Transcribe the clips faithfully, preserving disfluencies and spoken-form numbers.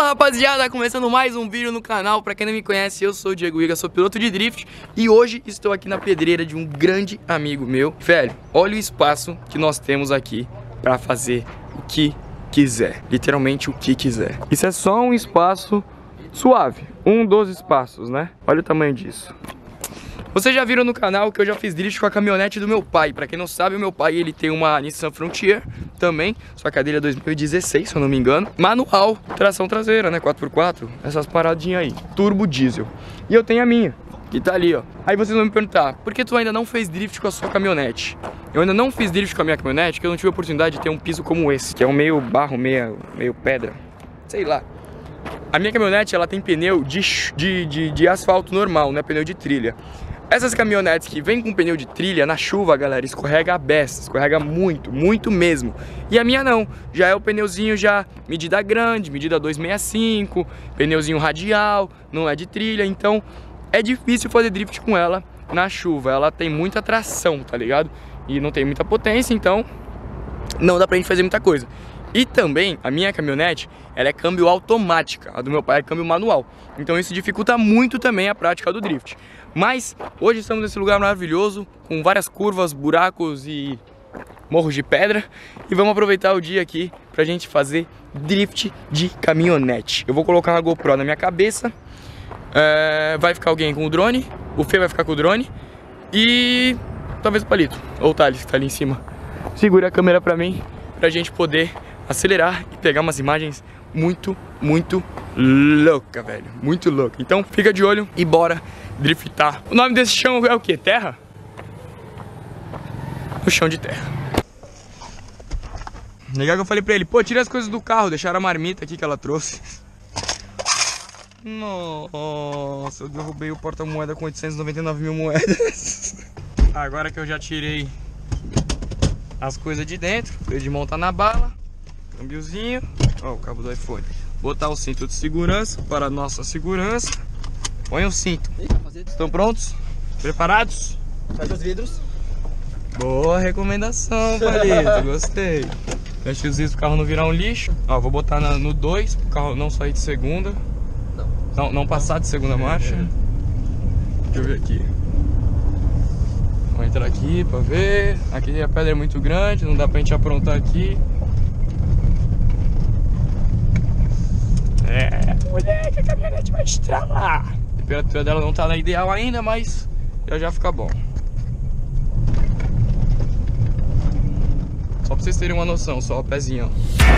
Fala rapaziada, começando mais um vídeo no canal. Pra quem não me conhece, eu sou o Diego Iga, sou piloto de drift. E hoje estou aqui na pedreira de um grande amigo meu. Velho, olha o espaço que nós temos aqui pra fazer o que quiser. Literalmente o que quiser. Isso é só um espaço suave, um dos espaços, né? Olha o tamanho disso. Vocês já viram no canal que eu já fiz drift com a caminhonete do meu pai. Pra quem não sabe, o meu pai ele tem uma Nissan Frontier também, só que a dele é dois mil e dezesseis, se eu não me engano. Manual, tração traseira, né, quatro por quatro, essas paradinhas aí, turbo diesel. E eu tenho a minha, que tá ali, ó. Aí vocês vão me perguntar, por que tu ainda não fez drift com a sua caminhonete? Eu ainda não fiz drift com a minha caminhonete porque eu não tive a oportunidade de ter um piso como esse, que é um meio barro, meio, meio pedra, sei lá. A minha caminhonete, ela tem pneu de, de, de, de asfalto normal, não é pneu de trilha. Essas caminhonetes que vêm com pneu de trilha, na chuva, galera, escorrega a beça, escorrega muito, muito mesmo. E a minha não, já é o pneuzinho já medida grande, medida dois sessenta e cinco, pneuzinho radial, não é de trilha, então é difícil fazer drift com ela na chuva. Ela tem muita tração, tá ligado? E não tem muita potência, então não dá pra gente fazer muita coisa. E também, a minha caminhonete, ela é câmbio automática, a do meu pai é câmbio manual. Então isso dificulta muito também a prática do drift. Mas hoje estamos nesse lugar maravilhoso, com várias curvas, buracos e morros de pedra. E vamos aproveitar o dia aqui pra gente fazer drift de caminhonete. Eu vou colocar uma GoPro na minha cabeça, é, vai ficar alguém com o drone, o Fê vai ficar com o drone e talvez o Palito, ou o Thales que tá ali em cima. Segura a câmera pra mim, pra gente poder acelerar e pegar umas imagens muito, muito louca, velho. Muito louca. Então fica de olho e bora driftar. O nome desse chão é o que? Terra? O chão de terra. Legal que eu falei pra ele, pô, tira as coisas do carro. Deixaram a marmita aqui que ela trouxe. Nossa, eu derrubei o porta-moeda com oitocentos e noventa e nove mil moedas. Agora que eu já tirei as coisas de dentro, freio de mão tá na bala, câmbiozinho, ó, o cabo do iPhone. Botar o cinto de segurança para a nossa segurança. Põe o cinto. Estão prontos? Preparados? Fecha os vidros. Boa recomendação, Palito, gostei. Fecha os vidros pro carro não virar um lixo. Ó, vou botar na, no dois, pro carro não sair de segunda. Não. Não, não passar de segunda marcha. Deixa eu ver aqui. Vou entrar aqui pra ver. Aqui a pedra é muito grande, não dá pra gente aprontar aqui. É, moleque, a caminhonete vai estralar. A temperatura dela não tá na ideal ainda, mas já já fica bom. Só pra vocês terem uma noção, só o pezinho, ó.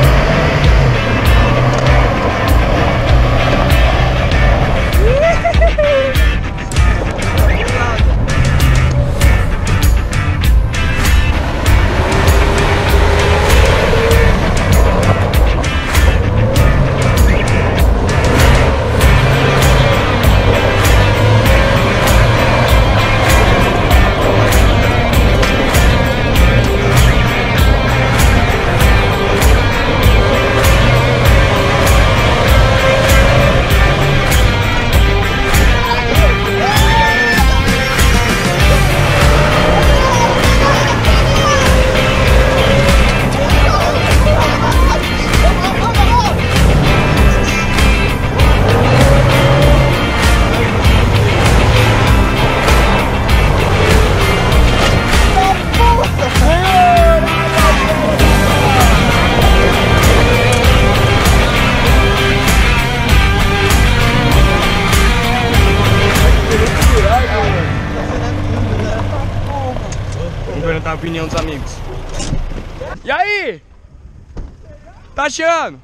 A opinião dos amigos. E aí? Tá achando?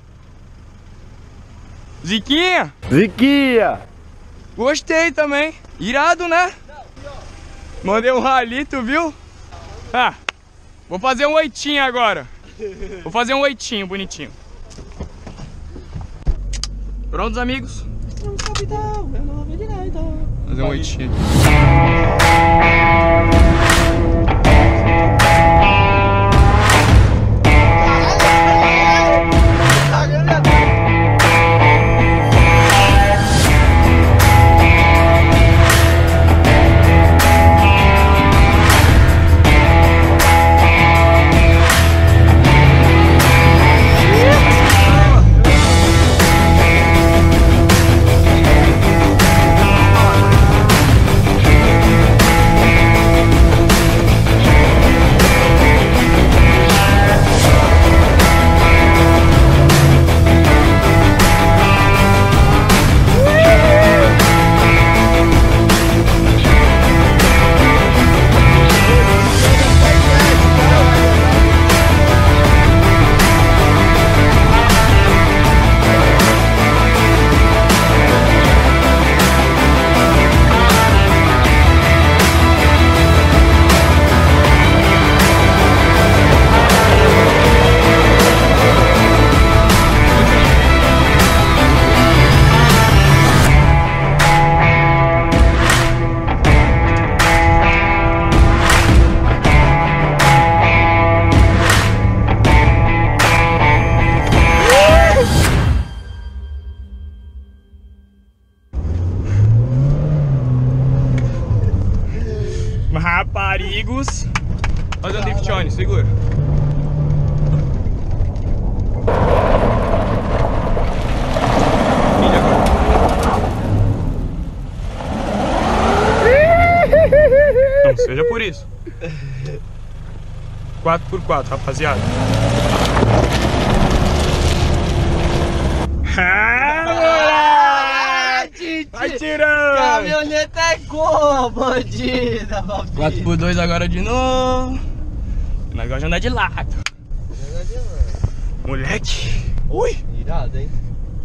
Ziquinha? Ziquinha! Gostei também. Irado, né? Mandei um rali, tu viu? Ah, vou fazer um oitinho agora. Vou fazer um oitinho bonitinho. Prontos, amigos? Fazer um oitinho amigos. Fazer um drift on, segura. Filha agora. Não seja por isso. quatro por quatro, rapaziada. Vai tirando! Caminhoneta é gol, bandida, bandida. quatro por dois agora de novo. O negócio de andar de lado. Moleque! Ui! Irado, hein?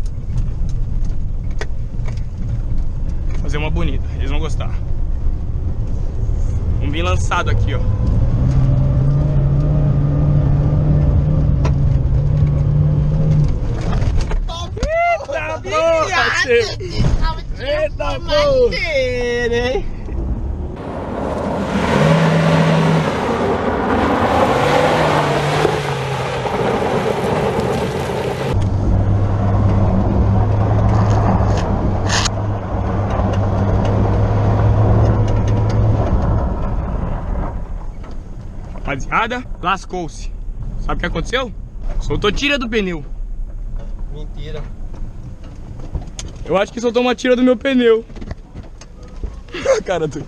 Vou fazer uma bonita, eles vão gostar. Um bem lançado aqui, ó. Eita porra, tio! Eita porra! hein? Rapaziada, lascou-se. Sabe o que aconteceu? Soltou tira do pneu. Mentira. Eu acho que soltou uma tira do meu pneu. Cara, tu...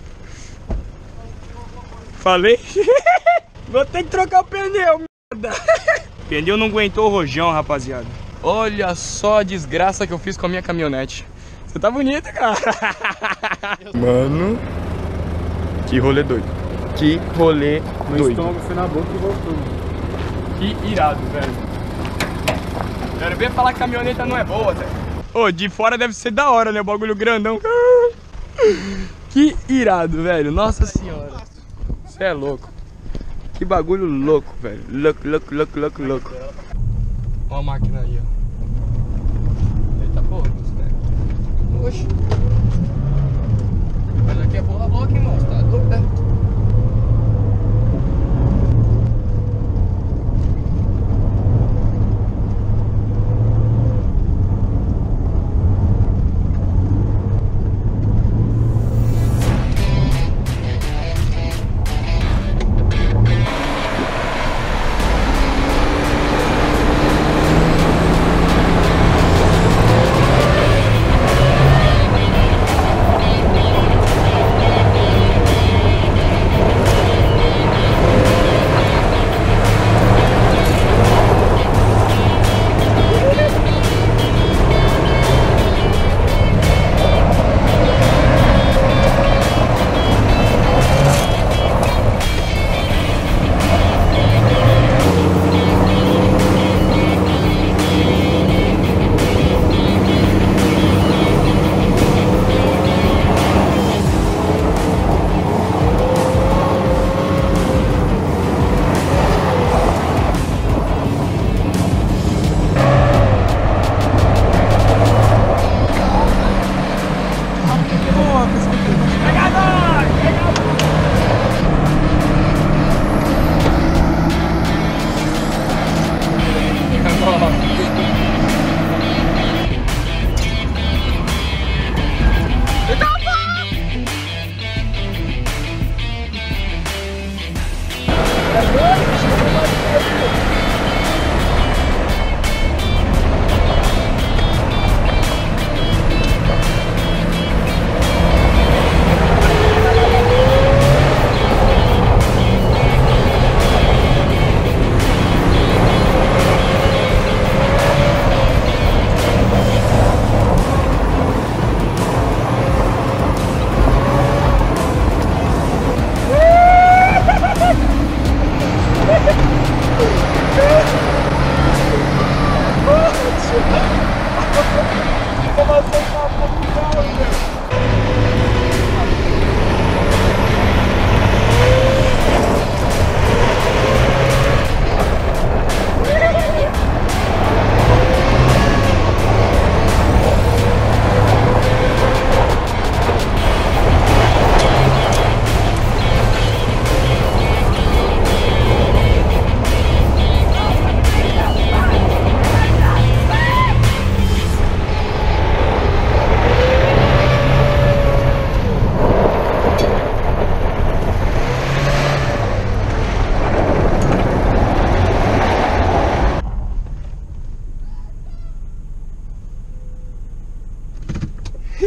Falei? Vou ter que trocar o pneu, merda. O pneu não aguentou o rojão, rapaziada. Olha só a desgraça que eu fiz com a minha caminhonete. Você tá bonito, cara. Mano, que rolê doido. Que rolê No doido. estômago, foi na boca e voltou. Que irado, velho. Quero ver falar que a caminhoneta não é boa, velho. Ô, de fora deve ser da hora, né? O bagulho grandão. Que irado, velho. Nossa senhora. Você é louco. Que bagulho louco, velho. Louco, louco, louco, louco, louco. Ó a máquina aí, ó. Eita porra, velho. Oxi. Mas aqui é porra louca, hein, moço? Tá louco, né?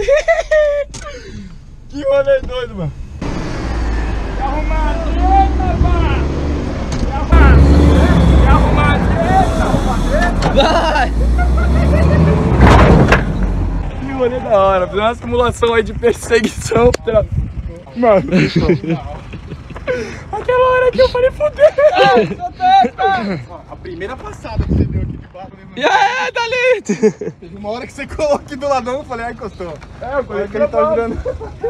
Que rolê doido, mano. Se arrumar a direita, mano. Se arrumar. Se arrumar a direita. Vai! Que rolê da hora. Fazer uma simulação aí de perseguição. Mano. Aquela hora que eu falei, fudeu. A primeira passada que você deu aqui de barro, né, mano? É, tá ali! Teve uma hora que você colocou aqui do ladão, eu falei, ah, encostou. É, eu falei Aí que ele tá virando.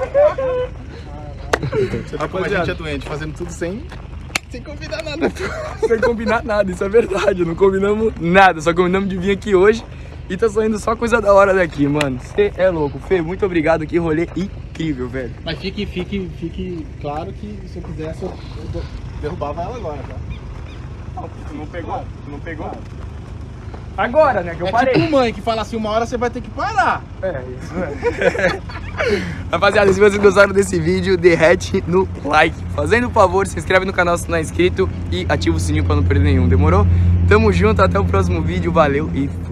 Você vê como a gente é doente, fazendo tudo sem, sem combinar nada. Sem combinar nada, isso é verdade. Não combinamos nada, só combinamos de vir aqui hoje. E tá saindo só coisa da hora daqui, mano. Você é louco. Fê, muito obrigado aqui, rolê incrível, velho. Mas fique, fique, fique claro que se eu quisesse, eu eu derrubava ela agora, tá? Não pegou? Não pegou? Agora, né, que eu É parei. tipo mãe que fala assim, uma hora você vai ter que parar. É, isso é. Rapaziada, se vocês gostaram desse vídeo, derrete no like. Fazendo o favor, se inscreve no canal se não é inscrito e ativa o sininho pra não perder nenhum, demorou? Tamo junto, até o próximo vídeo, valeu e